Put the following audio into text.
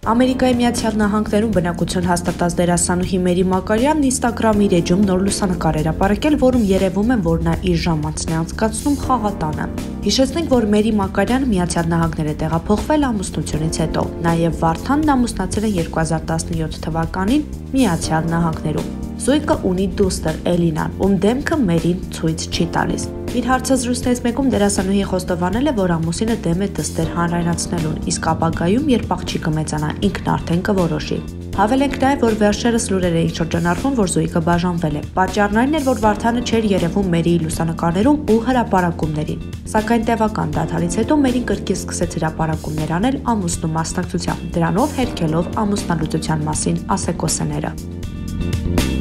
Ամերիկայի Միացյալ Նահանգներում բնակություն հաստատած դերասանուհի Մերի Մակարյանն Instagram-ի իր էջում նոր լուսանկար էր ապարակել, որում երևում է, որ նա իր ժամանցն է անցկացնում խաղատանը։ Հիշեցնենք, որ Մերի Մակարյանը Միացյալ Նահանգներ է տեղափոխվել ամուսնությունից հետո։ Նաև Վարդանն ամուսնացել է 2017 թվականին Միացյալ Նահանգներում։ Զույգը ունի դուստր Էլինան, ում դեմքը Մերին ցույց չի տալիս։ Իր հարցազրույցներից մեկում դերասանուհի խոստովանել է, որ ամուսինը դեմ է դստեր հանրայնացնելուն, իսկ ապագայում, երբ աղջիկը մեծանա, ինքն արդեն կորոշի։ Հավելենք նաև, որ վերջերս լուրեր էին շրջանառվում, որ զույգը բաժանվել է։ Պատճառն այն էր, որ Վարդանը չէր երևում Մերիի լուսանկարներում ու հրապարակումներին։ Սակայն տևական դադարից հետո Մերին կրկին սկսեց հրապարակումներ անել ամուսնու մասնակցությամբ, դրանով հերքելով ամուսնալուծության մասին ասեկոսեները։